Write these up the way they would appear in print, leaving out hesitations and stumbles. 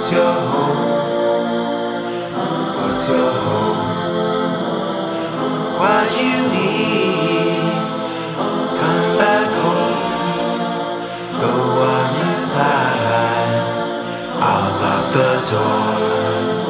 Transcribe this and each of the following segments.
What's your home? What's your home? Why'd you leave? Come back home. Go on inside. I'll lock the door.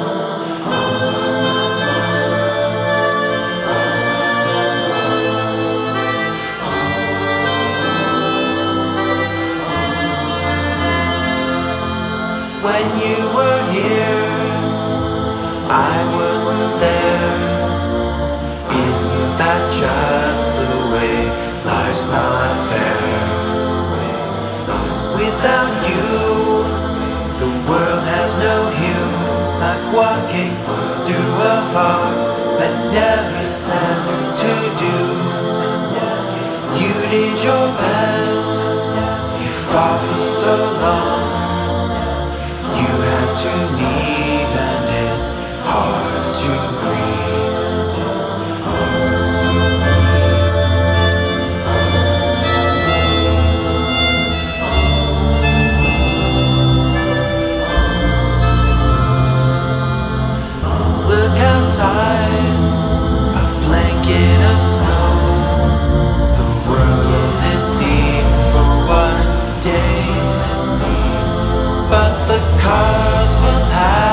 When you were here, I wasn't there. Isn't that just the way life's not fair? Without you, the world has no hue. Like walking through a fog that never sends to do. You did your best, you fought for so long. You had to leave and it's hard to breathe. Look outside, a blanket of snow. The world is deep for one day, but the cars will pass.